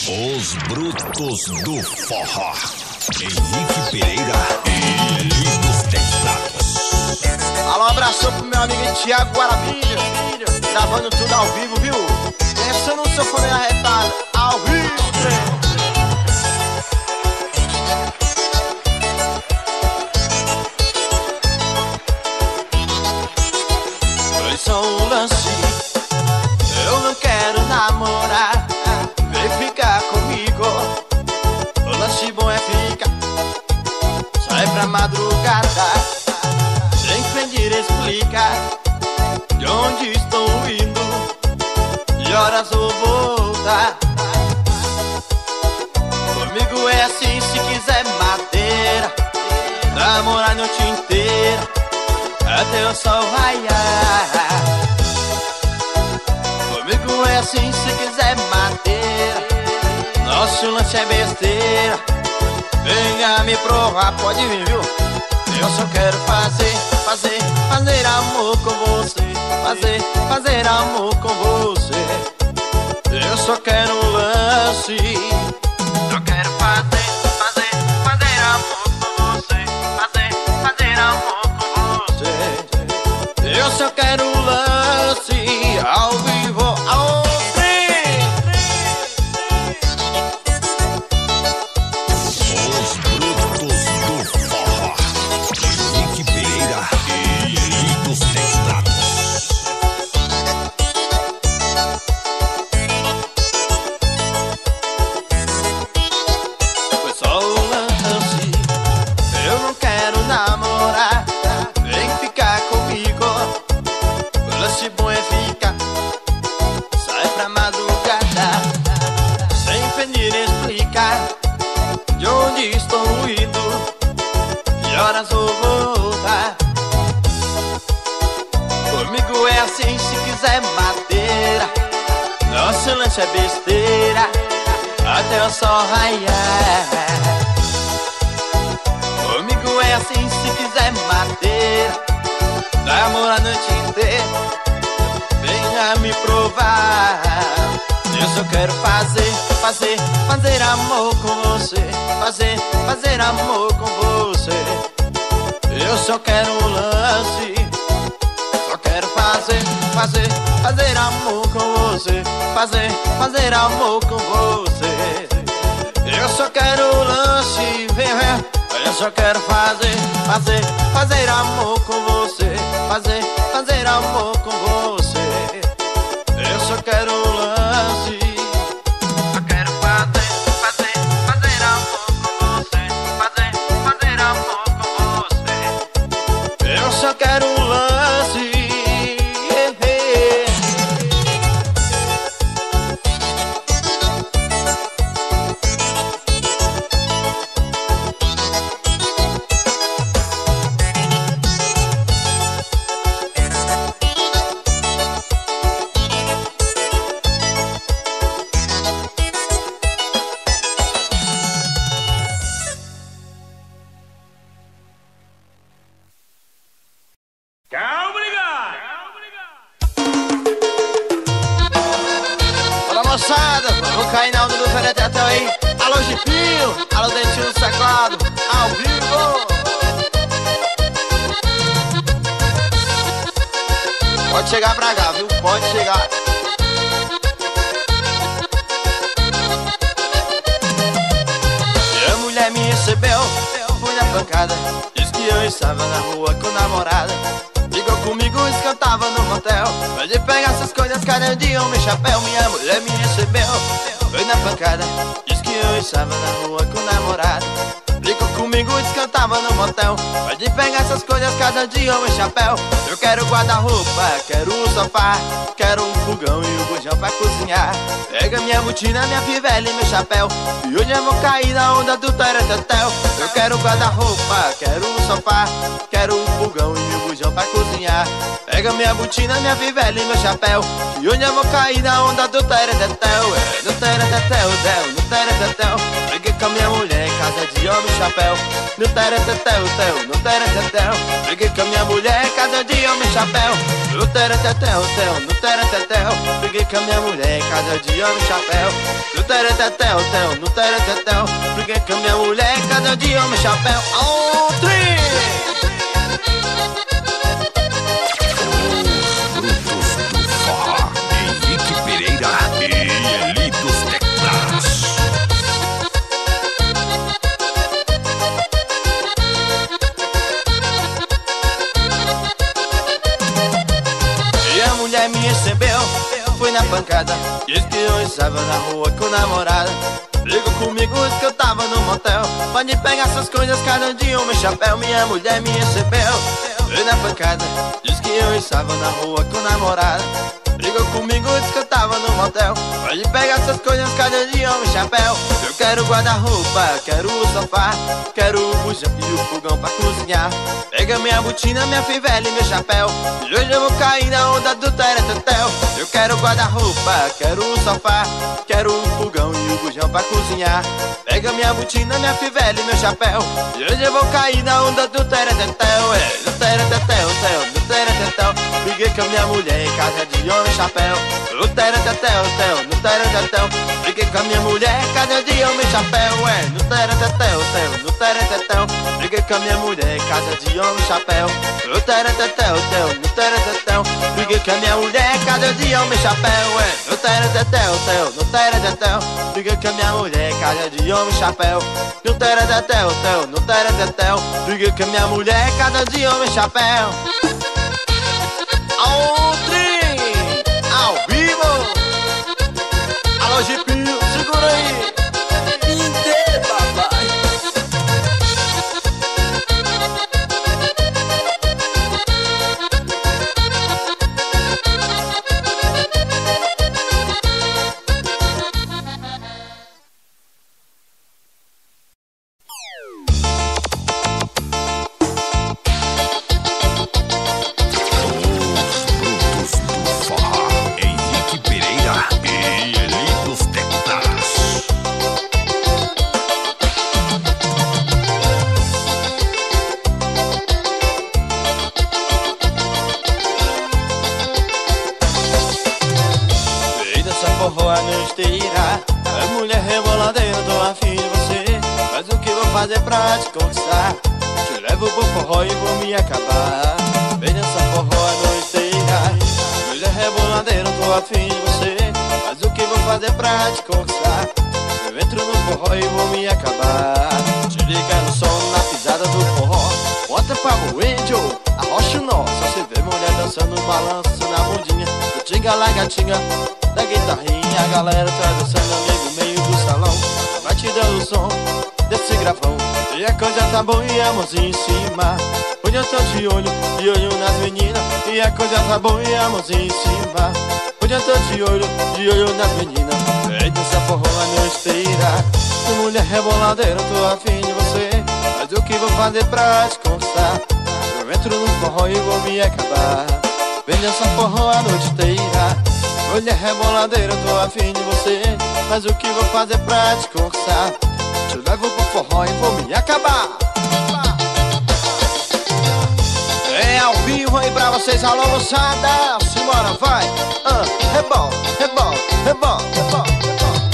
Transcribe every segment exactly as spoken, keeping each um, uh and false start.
Os brutos do forró. Henrique Pereira e Lidos Teclados. Alô, abraço pro meu amigo Thiago Guarabira, gravando tudo ao vivo, viu? Pensa no seu fone arretado, ao vivo. Foi só um lance, eu não quero namorar. Vem ficar comigo, o lance bom é ficar. Sai pra madrugada, sem pedir explicar de onde estou indo, que horas vou voltar. Comigo é assim, se quiser madeira, namorar a noite inteira, até o sol raiar. Comigo é assim, se quiser madeira, nosso lance é besteira. Venha me provar, pode vir, viu? Eu só quero fazer, fazer, fazer amor com você. Fazer, fazer amor com você. Eu só quero um lance. Só quero fazer, fazer, fazer amor com você. Fazer, fazer amor com você. Eu só quero um lance ao vivo, ao é besteira, até o sol raiar. Comigo é assim, se quiser madeira, namorar a noite inteira, venha me provar. Eu só quero fazer, fazer, fazer amor com você. Fazer, fazer amor com você. Eu só quero um lance. Só quero fazer, fazer, fazer amor com você. Fazer, fazer amor com você. Eu só quero um lance, vem, vem. Eu só quero fazer, fazer, fazer amor com você. Fazer, fazer amor com você. Eu só quero um lance. Só quero fazer, fazer, fazer amor com você. Fazer, fazer amor com você. Eu só quero um lance. Pode chegar pra cá, viu? Pode chegar. Minha mulher me recebeu, eu fui na pancada. Diz que eu estava na rua com namorada. Ligou comigo, disse que eu tava no motel. Pode pegar essas coisas, cada dia o meu chapéu. Minha mulher me recebeu, foi na pancada. Diz que eu estava na rua com namorada. Ligou comigo, disse que eu tava no motel. Pode pegar essas coisas, cada dia o meu chapéu. Eu quero guarda-roupa, quero um sofá, quero um fogão e um bujão pra cozinhar. Pega minha botina, minha fivela e meu chapéu, e hoje eu vou cair na onda do teretetel. Eu quero guarda-roupa, quero um sofá, quero um fogão e um bujão pra cozinhar. Pega minha botina, minha fivela e meu chapéu, e hoje eu vou cair na onda do teretetel. É, no teretetel, del, no teretetel. Peguei com a minha mulher, casa de homem chapéu. No teretetel, tel, no teretetel. Briguei com a minha mulher, casa de homem chapéu. No teretetel, tel, no teretetel. Briguei com a minha mulher, casa de homem chapéu. No teretetel, tel, no teretetel. Briguei com a minha mulher, casa de homem chapéu. Oh, tri! Me recebeu, foi na pancada. Diz que eu estava na rua com namorada. Brigou comigo, disse que eu tava no motel. Pode pegar essas coisas, cada dia o meu chapéu. Minha mulher me recebeu, foi na pancada. Diz que eu estava na rua com namorada. Brigou comigo, disse que eu tava no motel. Pode pegar essas coisas, cada dia o meu chapéu. Eu quero guarda-roupa, quero o sofá, quero o bujão e o fogão pra cozinhar. Pega minha botina, minha fivela e meu chapéu. E hoje eu vou cair na onda do teretetel. Eu quero guarda-roupa, quero o sofá, quero o fogão e o bujão pra cozinhar. Pega minha botina, minha fivela e meu chapéu. E hoje eu vou cair na onda do teretetel. É, no teretetel, tel, no teretetel. Briguei com a minha mulher em casa de homem chapéu. No teretetel, tel, no teretetel. Briguei com a minha mulher em casa de homem chapéu. É, no teretetel, tel, no teretetel. Briguei com a minha mulher em casa de homem chapéu. No teretetel, tel, no teretetel. Briguei com a minha mulher em casa de homem chapéu. É, no teretetel, tel, no teretetel. Briguei com a minha mulher em casa de homem chapéu. No teretetel, tel, no teretetel. Briguei com a minha mulher em casa de homem chapéu. Ao trem, ao vivo. Alô, Gipinho, segura aí. Inteiro, papai. Forró a noite inteira. É mulher reboladeira, tô afim de você. Mas o que vou fazer pra te conquistar? Te levo pro forró e vou me acabar. Vem nessa forró a noite inteira. Mulher reboladeira, tô afim de você. Mas o que vou fazer pra te conquistar? Eu entro no forró e vou me acabar. Te liga no som, na pisada do forró. Bota pra Angel, arrocha o nó. Só se vê mulher dançando, balanço na bundinha. Do tinga lá gatinha, da guitarrinha, a galera tá dançando ali no meio do salão. Vai te dando o som desse gravão. E a coisa tá boa e a mãozinha em cima. Hoje eu tô de olho, de olho nas meninas. E a coisa tá boa e a mãozinha em cima. Hoje eu tô de olho, de olho nas meninas. Vem dança forró a noite inteira. Mulher reboladeira, tô afim de você. Mas o que vou fazer pra te conquistar? Eu entro no forró e vou me acabar. Vem dança forró a noite inteira. Mulher reboladeira, tô afim de você. Mas o que vou fazer pra te conquistar? Te levo pro forró e vou me acabar. É ao vivo aí pra vocês, alô moçada. Simbora, vai, ah, rebola, rebola, rebola, rebola, rebola.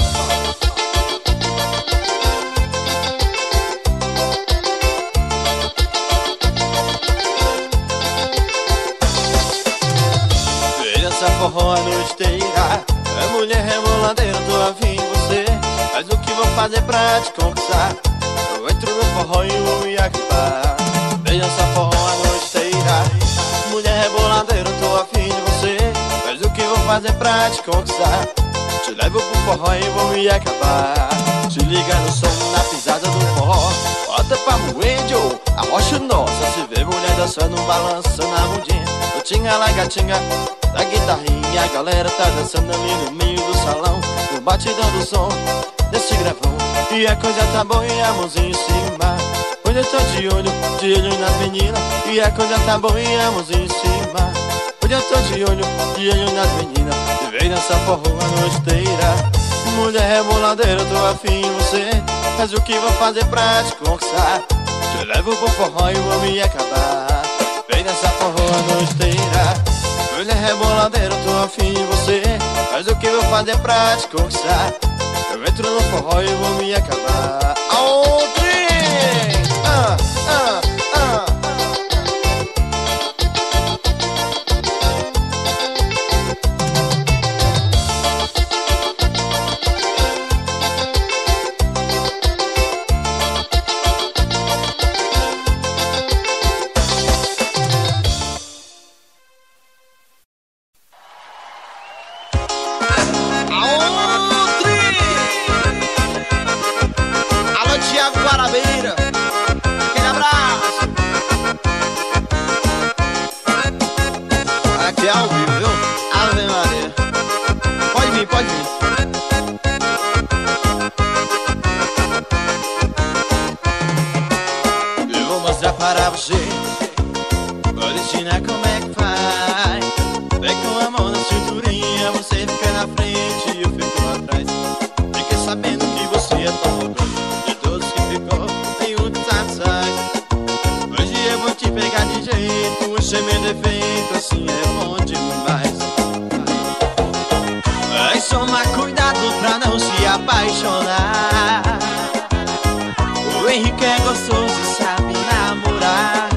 Essa forró a noite inteira. É mulher reboladeira, tô afim de você. Mas o que vou fazer pra te conquistar? Eu entro no forró e vou me acabar. Veja essa forró a noite inteira. Mulher reboladeira, tô afim de você. Mas o que vou fazer pra te conquistar? Te levo pro forró e vou me acabar. Te liga no som, na pisada do forró. Bota pra Angel, arrocha o nó. Só se vê mulher dançando, balançando a bundinha. Eu tinha lá gatinha, da guitarrinha, a galera tá dançando ali no meio do salão. No batidão do som desse gravão. E a coisa tá boa e a mãozinha em cima. Hoje eu tô de olho, de olho nas meninas. E a coisa tá boa e a mãozinha em cima. Hoje eu tô de olho, de olho nas meninas. E vem nessa forró a noite inteira. mulher reboladeira, eu tô afim de você. Mas o que vou fazer pra te conquistar? Te levo pro forró e vou me acabar. Vem nessa forró a noite inteira. Mulher reboladeira, eu tô afim de você. Mas o que vou fazer pra te conquistar? Eu entro no forró e vou me acabar. Aonde? Ah, ah, ah. Para você, vou lhe ensinar como é que faz. Vem com a mão na cinturinha, você fica na frente e eu fico lá atrás. Fiquei sabendo que você é tão orgulho. De todos que ficou, nenhum te satisfaz. Hoje eu vou te pegar de jeito, você me defeito, assim é bom demais. Mas toma cuidado pra não se apaixonar. O Henrique é gostoso e sabe namorar.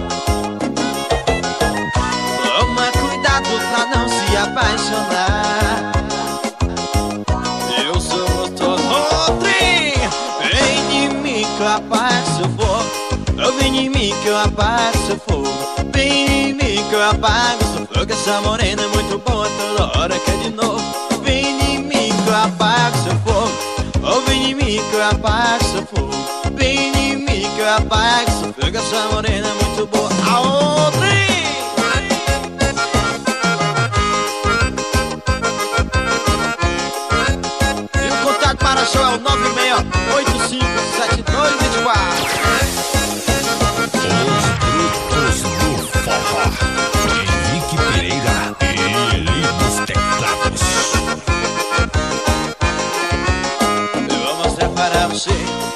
Toma cuidado pra não se apaixonar. Eu sou gostoso. Outri! Vem em mim que eu apago seu fogo. Vem em mim que eu apago seu fogo. Vem em mim que eu apago seu fogo. Essa morena é muito boa, toda hora quer de novo. Vem em mim que eu apago seu fogo. Vem em mim que eu apago seu fogo. Vem em mim que eu apago seu fogo. Essa morena é muito boa. Aonde? E o contato para show é o nove seis oito cinco sete dois dois quatro. Os brutos do forró. Henrique Pereira e ele dos teclados. Eu vou mostrar para você.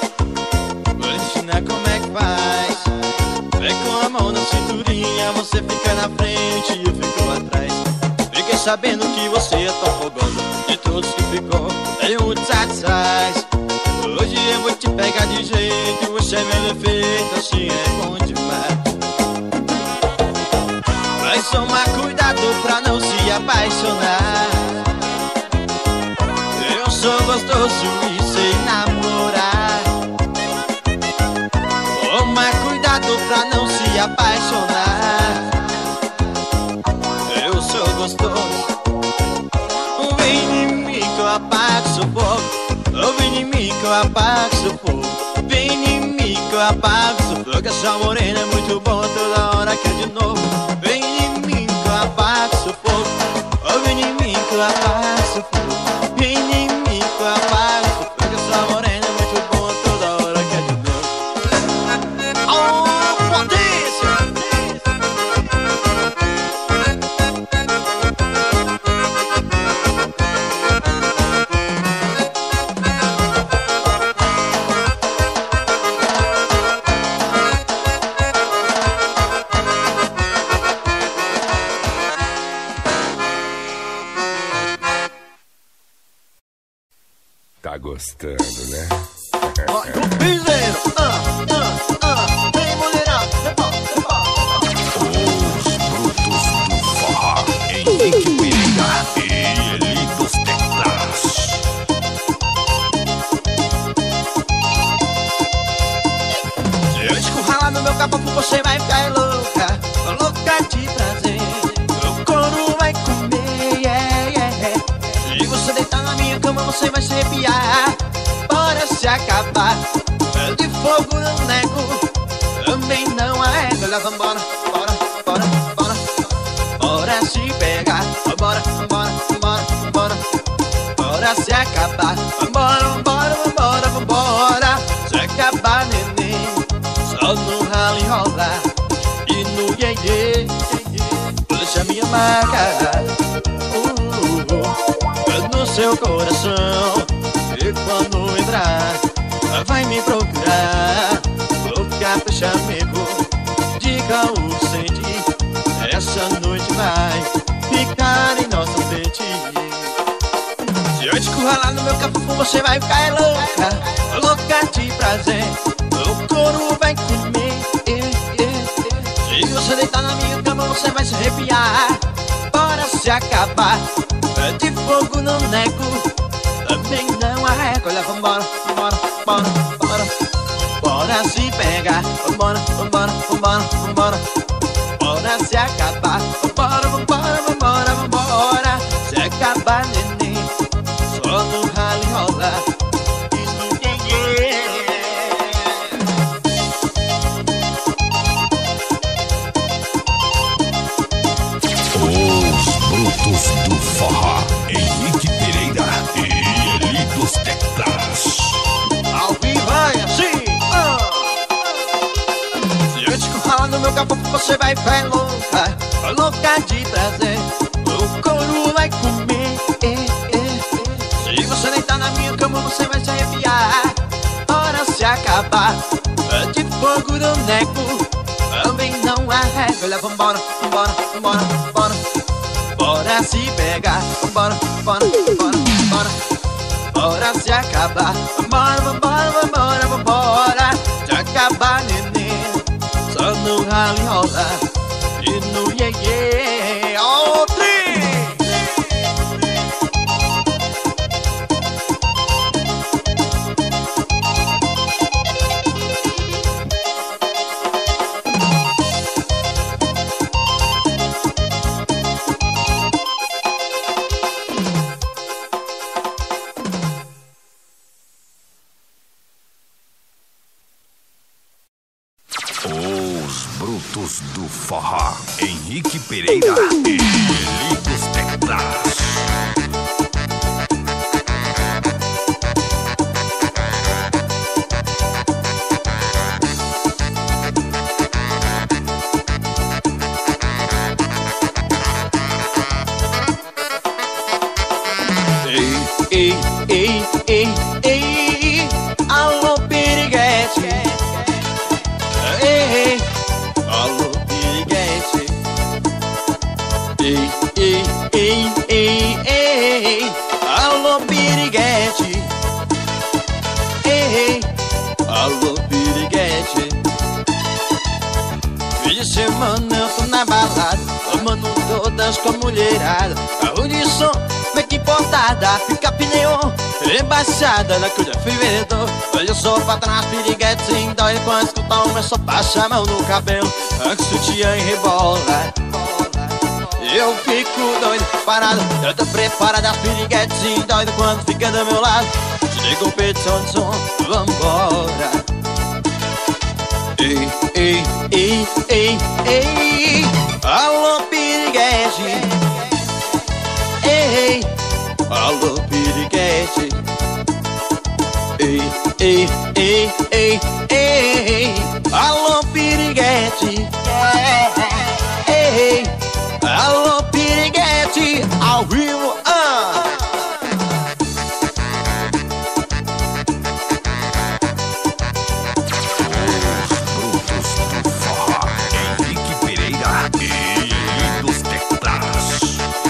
Como é que faz? Vem com a mão na cinturinha, você fica na frente e eu fico atrás. Fiquei sabendo que você é tão fogosa. De todos que ficou, nenhum te satisfaz. Hoje eu vou te pegar de jeito, você é meu defeito, assim é bom demais. Mas toma cuidado pra não se apaixonar. Eu sou gostoso e sei namorar. Toma cuidado pra não se apaixonar. Eu sou gostoso. Vem em mim que eu apago seu fogo. Vem em mim que eu apago seu fogo. Vem em mim que eu apago seu fogo. Essa morena é muito boa, toda hora quer de novo. Vem em mim que eu apago seu fogo. Vem em mim que eu apago seu fogo. Vem em mim que eu apago seu fogo. Essa morena é muito boa, toda hora quer de novo. Tá gostando, né? Olha o piseiro. Ah, ah, ah. Vem, mulherada. Os brutos do forró. Henrique Pereira e ele dos teclados. Se eu escurralar no meu capofu, você vai ficar louca. Louca de prazer. O couro vai comer, yeah, yeah. Se você deitar na minha cama, você vai se arrepiar. Bora se acabar. De fogo não nego, também não arrego. Olha, vambora, bora, bora, bora. Bora se pegar. Vambora, vambora, vambora, vambora. Bora se acabar. Vambora, vambora, vambora, vambora. Se acabar, neném. Só no ralo enrolar e no iê-iê. Deixa minha marca uh, uh, uh, no seu coração. entrar, vai me procurar. Louca pra chamego, diga o senti. Essa noite vai ficar em nossa frente. Se eu te curralar no meu cafufu, você vai ficar louca, louca de prazer. O couro vai comer. Se você deitar na minha cama, você vai se arrepiar. Bora se acabar, de fogo não nego, também não arrego. Olha, vambora, vambora, bora, bora. Bora se pegar, vambora, vambora, vambora, vambora. Bora se acabar, vambora, vambora, vambora, vambora. Se acabar, neném, só no ralo e rola. Brutos do Forró, Henrique Pereira e Eli dos Teclas. Ao vivo vai assim, ah. Se eu te curralar no meu capopo, você vai ficar louca, louca de prazer. O couro vai comer. Se você deitar na minha cama, você vai se arrepiar. Bora se acabar, de fogo no nego, também não arrego. Olha, vambora, vambora, vambora, vambora. Bora se pegar, vambora, vambora, vambora, vambora. Bora se acabar, vambora, vambora, vambora, vambora. Se acabar, neném, só no ralo e rola e no iê iê. Ó, Brutos do Forró, Henrique Pereira e Eli dos Teclas. Ei, ei, ei, ei, ei, alô, piriguete. Ei, ei, alô, piriguete. Ei, ei, ei, ei, ei, alô, piriguete. Ei, alô, piriguete. Fim de semana eu tô na balada, tomando todas com a mulherada. Carro de som, make importada, fica pneu rebaixada na coisa fevereiro. Olha só pra trás, piriguete, dói quando escuta uma, só passa a mão no cabelo. Antes sutiã e rebola, eu fico doido, parado. Eu tô preparado, as piriguetes doido quando fica do meu lado. Chega o peito, som, som, vambora. Ei, ei, ei, ei, ei, alô, piriguete. Ei, alô, piriguete. Ei, ei, ei, ei, ei, alô, piriguete. Ei, alô, piriguete, ao vivo, ah. Brutos do Forró, Henrique Pereira e Eli dos Teclas.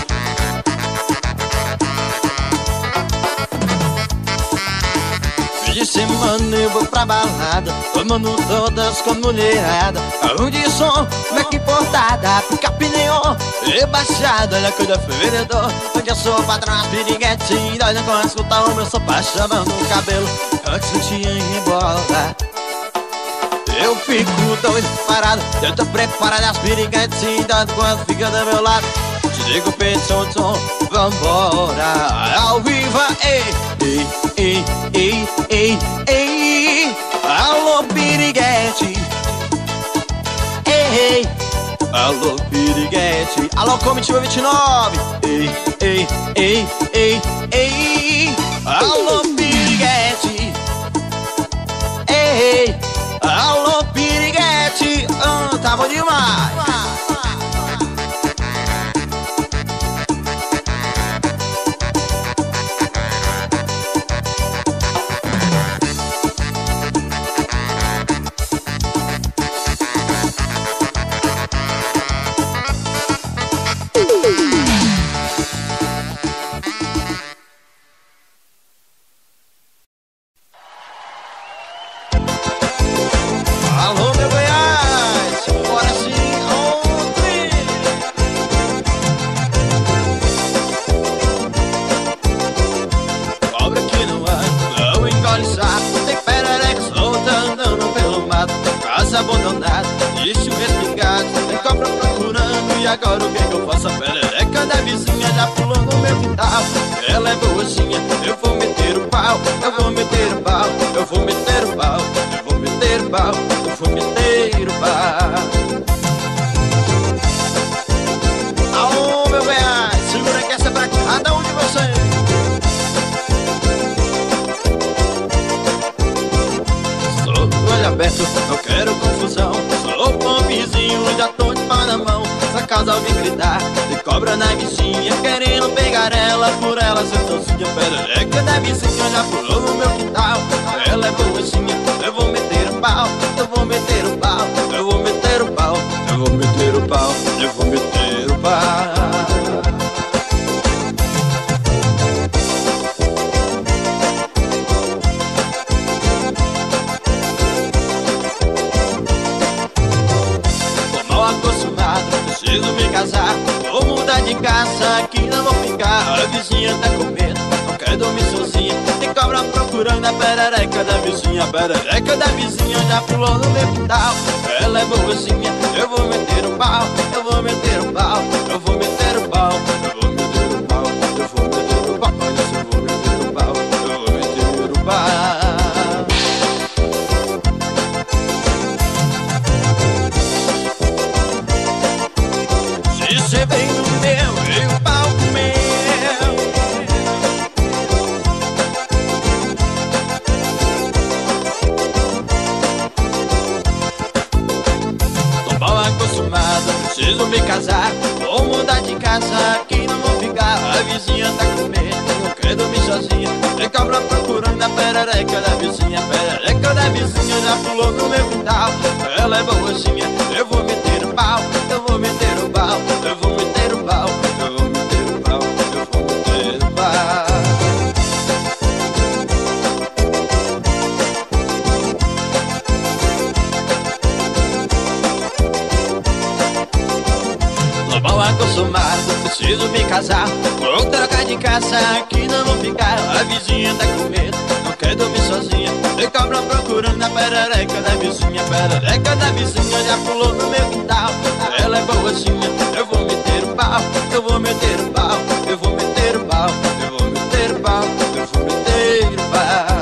Fim de semana eu vou pra balada, tomando todas com a mulherada. Carro de som, make importada, pica pneu rebaixada na coisa fevereiro. Onde eu sou pra trás, piriguete, doida quando escutar o meu sopa chamando no cabelo. Antes eu tinha em bola, eu fico doido, parado. Eu tô preparado, as piriguetes doido quando fica do meu lado. Te ligo o peito, som, som, vambora. Ao vivo, ei, ei, ei, ei, ei, ei, alô, piriguete. Ei, alô, piriguete. Alô, comitiva vinte e nove. Ei, ei, ei, ei, ei, alô, piriguete. Ei, alô, piriguete. Ah, tá bom demais. agora o que que eu faço? A perereca da vizinha já pulou no meu quintal. Ela é boazinha, eu vou meter o pau. Eu vou meter o pau, eu vou meter o pau. Eu vou meter o pau, eu vou meter o pau. Aô, meu bem, segura que essa é pra cada um de vocês. Olho aberto, não quero confusão. Sou pobrezinho, já tô de pau na mão. Se a casa alguém gritar, de cobra na vizinha, querendo pegar ela, por ela ser sozinha. Perereca da vizinha já pulou no meu quintal. Ela é boazinha, eu vou meter o pau. Eu vou meter o pau, eu vou meter o pau. Eu vou meter o pau, eu vou meter o pau. Preciso me casar, vou mudar de casa, aqui não vou ficar. A vizinha tá com medo, não quer dormir sozinha. Tem cobra procurando a perereca da vizinha. A perereca da vizinha já pulou no meu quintal. Ela é boazinha, eu vou meter o pau. Eu vou meter o pau, eu vou meter o pau. Eu vou meter o pau, eu vou meter o pau. Olha se eu vou meter o pau, eu vou meter o pau. Você vem no meu e o pau meu. Tô mal acostumado, preciso me casar. Vou mudar de casa, aqui não vou ficar. A vizinha tá com medo, não quer dormir sozinha. Tem cobra procurando a perereca da vizinha. A perereca da vizinha já pulou no meu quintal. Ela é boazinha, eu vou meter o pau. Eu vou meter o pau, eu vou meter o pau. Eu vou meter o pau, eu vou meter o pau. Tô mal acostumado, preciso me casar. Vou trocar de casa, aqui não vou ficar. A vizinha tá com medo, não quer dormir sozinha. Tem cobra procurando a perereca da vizinha. A perereca da vizinha já pulou no meu quintal. Ela é boazinha, eu vou meter o pau. Eu vou meter o pau, eu vou meter o pau. Eu vou meter o pau, eu vou meter o pau.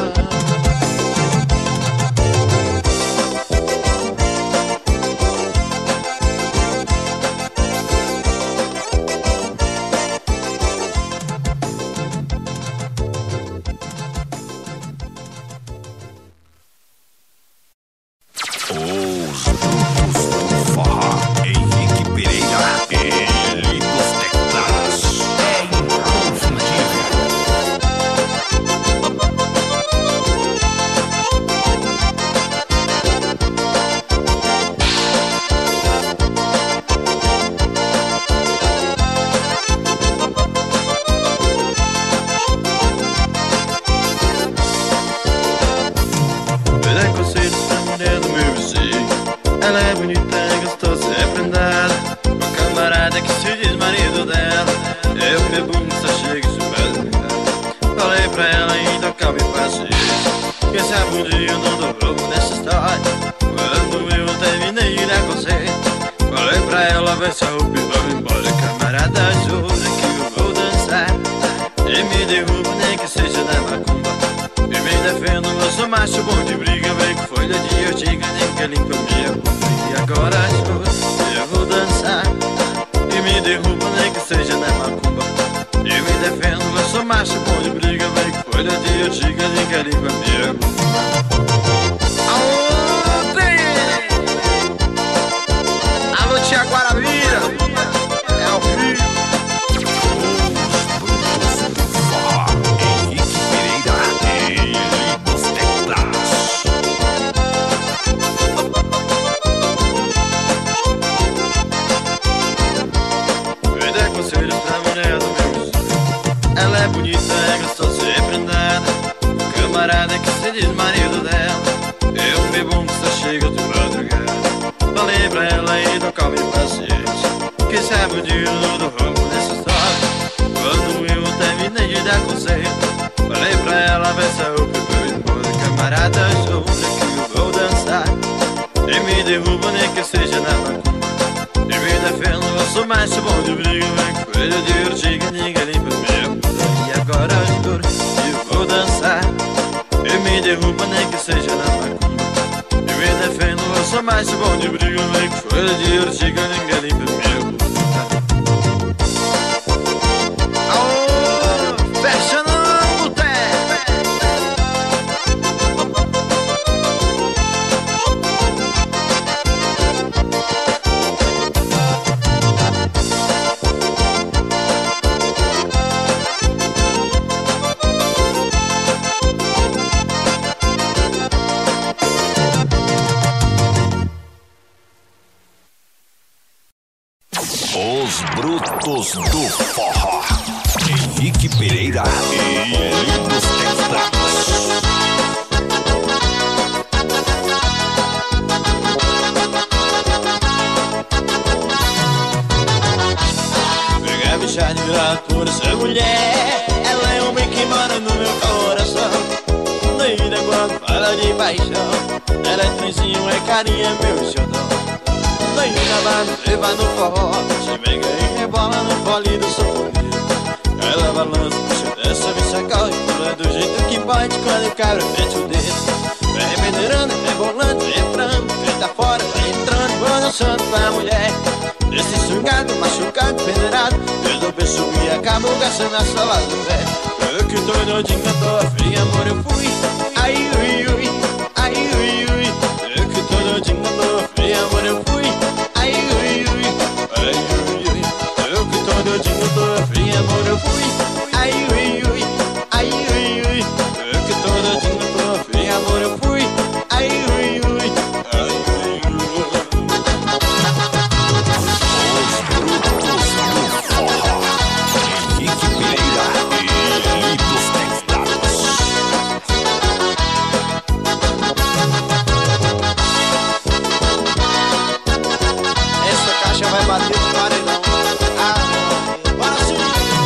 Ela é bonita, gostosa, é prendada. Um camarada que se diz marido dela. Eu bebo, só chego super linda. Falei pra ela, então calma e paciência. Quem sabe um dia eu não dou roubo nessa história. Quando eu terminei de aconselhar, falei pra ela, vai se arrumar e vamos embora. Camarada, jura que eu vou dançar. E me derruba, nem que seja na macumba. Eu me defendo, eu sou macho bom de briga. Vem com folha de ortiga, nem que limpa minha bunda. E agora juro, eu vou dançar. E me derruba, nem que seja na macumba. Eu me defendo, eu sou macho bom de briga. Vem com folha de ortiga, nem que limpa minha bunda. Alô, tia Guarabira, é o filho. Ela é bonita, é gostosa, é prendada. O camarada que se diz marido dela. Eu bebo um que só chega de madrugada. Falei pra ela e não calma e paciência. Quem sabe o dia do ramo nessa história. Quando eu terminei de dar conselho, falei pra ela, vai sair o pepeu e embora. Camarada, jura que eu vou dançar. E me derruba, nem que seja na macumba. Eu me defendo, eu sou mais bom de briga, vem coelho de urtiga, ninguém limpa meu. E agora eu escuro, eu vou dançar. Eu me derruba, nem que seja na macumba. Eu me defendo, eu sou mais bom de briga, vem coelho de urtiga, ninguém limpa meu. Aô, fecha no boteco. Os Brutos do Forró, Henrique Pereira e Lindos Teclados. Peguei a bicha de grato por essa mulher. Ela é um bem que mora no meu coração. Doida quando fala de paixão. Ela é trenzinho, é carinha, meu xodó. Doida banda, leva no forró. Se pega e rebola no fole do sanfoneiro. Ela balança, puxa dessa, me sacode. Pula do jeito que pode quando o cabra mete o dedo. Vem peneirando, rebolando, entrando. Feita fora, vai entrando, vou dançando com a mulher. Esse sugado, machucado, peneirado. Eu dou beijo e acabo gastando a sala do pé. Eu que tô doidinho, tô afim, amor, eu fui. Ai, ui, ui, ai, ui, ui. Eu que tô doidinho, tô afim, amor, eu fui. Ai, ui, ui, ai, ui, ui. Eu que tô doidinho, tô afim, amor, eu fui. Ai, ui, ui, ai, ui, ui. Eu que tô doidinho, tô afim, amor, eu fui. Ai, ui, ui, ai, ui, ui. Henrique Pereira e Lindos Teclados. Essa caixa vai bater no paredão. Ah, bora sim.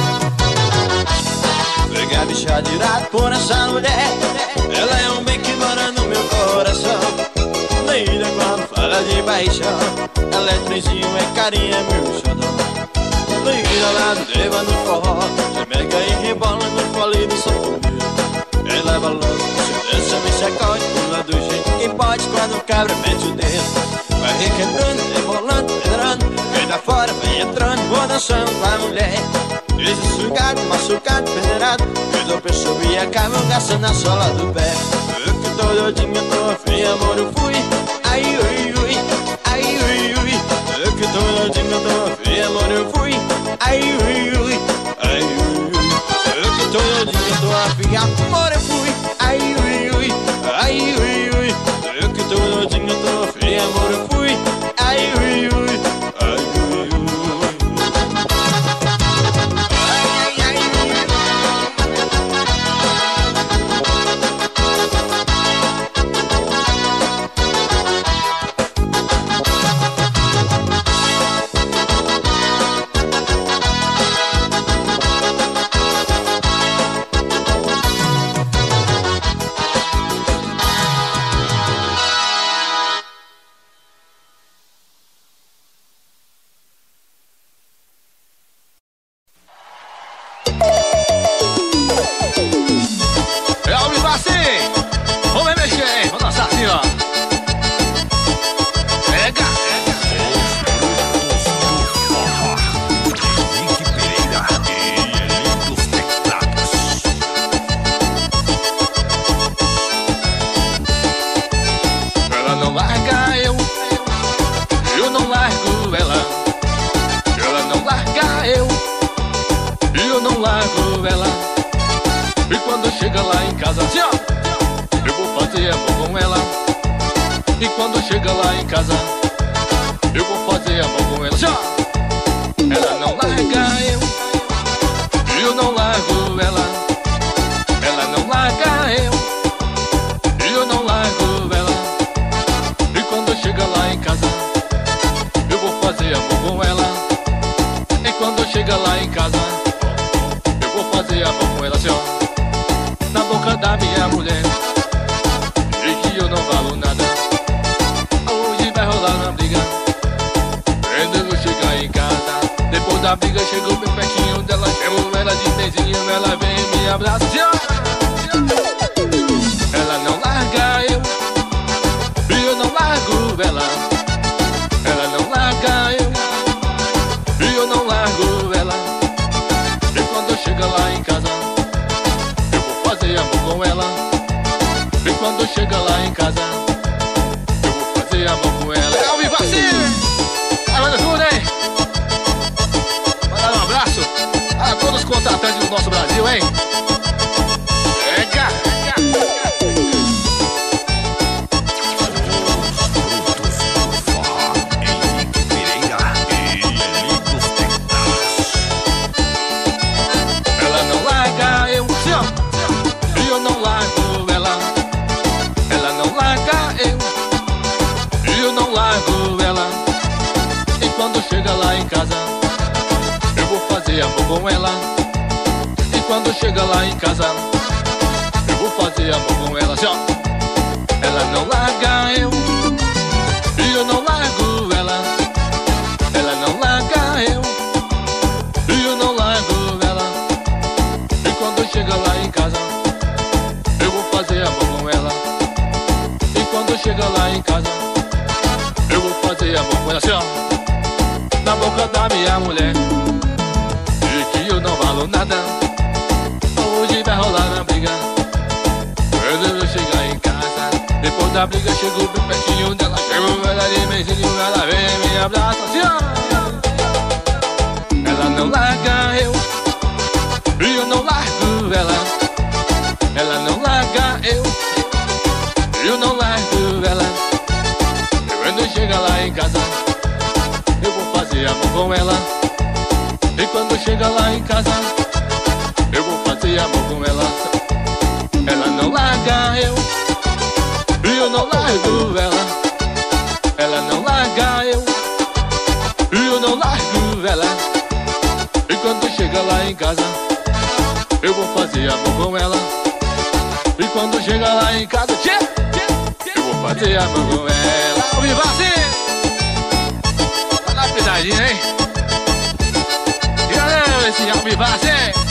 Peguei a bicha direto por essa mulher. Ela é um bem que mora no meu coração. Doida quando fala de paixão. Ela é trenzinho, é carinha, meu xodó. Doida lá leva no forró. Se mega e rebola no fole do sanfoneiro. Ela balança, se desce, me sacode. Pula do jeito que pode quando o cabra mete o dedo. Vai requebrando, rebolando, peneirando. Vem da fora, vai entrando, vou dançando com a mulher. Esse sugado, machucado, peneirado. Eu dou pessoa e acabo gastando a sola do pé. Eu que tô doidinho, tô afim, amor, eu fui. Ai, ui, ui, ai, ui, ui. Eu que tô doidinho, tô afim, amor, eu fui. Ai, ui, ui, ai, ui, ui. Eu que tô doidinho, tô afim, amor, eu fui. Ai, ui, ui, ai, ui, ui. Eu que tô doidinho, tô afim, amor, eu fui. Ai, ui, ui, ai, ui, ui. É ao vivo assim. Vamos mexer, vamos dançar assim, ó. Pega, pega. Henrique Pereira e Lindos Teclados. Ela não larga eu, eu não largo ela. Ela não larga eu, eu não largo ela. E quando chega lá em casa, assim, ó, eu vou fazer amor com ela. E quando chega lá em casa, eu vou fazer amor com ela, assim, ó. Ela não larga eu, eu não largo ela. Ela não larga eu, eu não largo ela. E quando chega lá em casa, eu vou fazer amor com ela. E quando chega lá em casa, eu vou fazer amor com ela, assim, ó. Na boca da minha mulher, e que eu não valo nada. Hoje vai rolar uma briga. Quando eu chegar em casa, da briga chegou bem pertinho dela, chamo ela de beijinho, ela vem e me abraça. Ela não larga eu, e eu não largo ela. Ela não larga eu, e eu não largo ela. E quando chega lá em casa, eu vou fazer amor com ela. E quando chega lá em casa, eu vou fazer amor com ela. É ao vivo assim! Aí, manda tudo, hein? Mandar um abraço a todos os contratantes do nosso Brasil, hein? Pega! Ela não larga eu, sim, ó, e eu não largo ela. Ela não larga eu, e eu não largo ela. E quando chega lá em casa, eu vou fazer amor com ela. E quando chega lá em casa, eu vou fazer amor com ela, assim, ó. Ela não larga eu, e eu não largo ela. Ela não larga eu, e eu não largo ela. E quando chega lá em casa, eu vou fazer amor com ela. E quando chega lá em casa, eu vou fazer amor com ela, assim, ó. Na boca da minha mulher, e que eu não valo nada. Hoje vai rolar na briga, quando eu chegar em casa. Depois da briga chegou bem pertinho dela, chamo ela de beijinho, ela vem e me abraça, assim, ó. Ela não larga eu, e eu não largo ela. Ela não larga eu, e eu não largo ela. E quando chega lá em casa, eu vou fazer amor com ela. E quando chega lá em casa, eu vou fazer amor com ela. Ela não larga eu, e eu não largo ela. Ela não larga eu, e eu não largo ela. E quando chega lá em casa, eu vou fazer amor com ela. E quando chega lá em casa, tchê, tchê, eu vou fazer amor com ela. Ao vivo assim, tá na pisadinha, hein? E galera, esse ao vivo assim.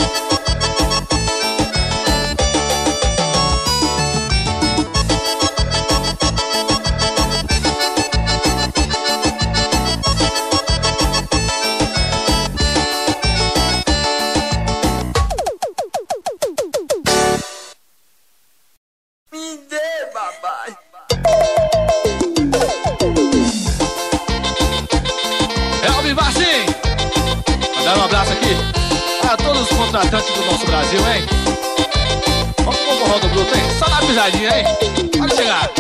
Contratantes do nosso Brasil, hein? Vamos pro Roda Bruto, hein? Só na pisadinha, hein? Pode chegar.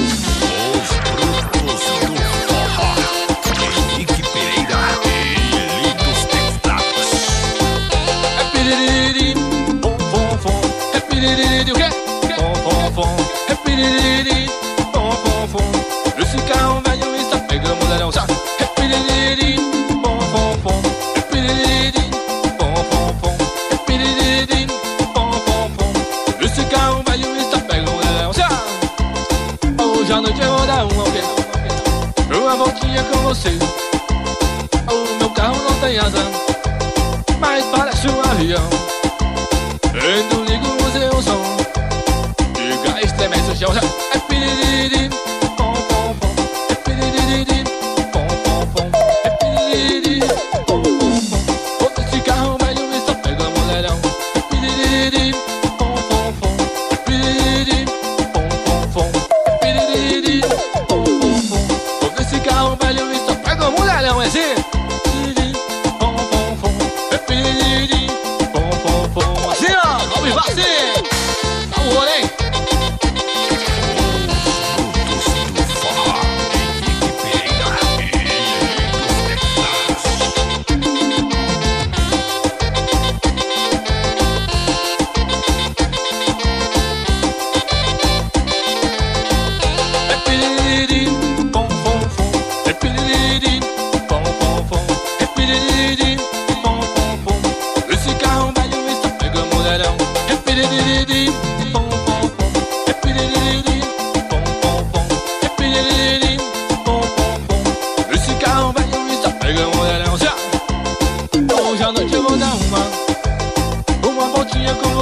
Os brutos do forró. Henrique Pereira e Eli dos Teclados. É piririri, pom pom pom. É piririri, o quê? Pom pom pom. É piririri, pom pom pom. Esse carro velho está pegando mulherão, sabe? É piririri, pom pom pom. É piririri, pom pom pom. Esse carro velho está pegando mulherão, sabe? Hoje à noite eu vou dar um alquê, uma voltinha com você. O meu carro não tem asa, mas parece um avião. Quando ligo o seu som, diga estremece o chão. É piririri, pom pom pom. É piririri, pom pom pom. É piririri, pom pom pom. Esse carro velho está pegando mulherão. É piririri, pom pom pom. É piririri, pom pom pom. É piririri, pom pom pom. Esse carro velho está pegando mulherão, é assim. Piririri, pom pom pom. É piririri, pom pom pom. Assim, ó, vamos vivar assim. Dá um rolê, hein?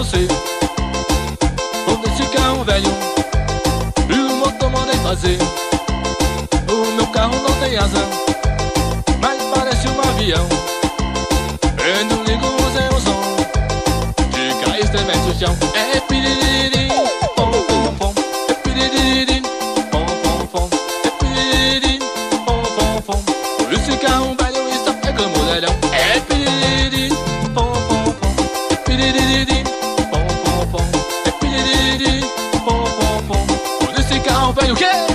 você. Vou nesse carro velho e o motor mandei fazer. O meu carro não tem asa, mas parece um avião. Eu não ligo o seu som, de cair estremece o chão. É piriririm, pom pom pom. É piriririm, pom pom pom. É piriririm, pom pom pom. Por esse carro velho está pegando mulherão. É piriririm, pom pom pom. É piriririm, pom pom pom. É piriririm, pom pom pom. Por esse carro velho que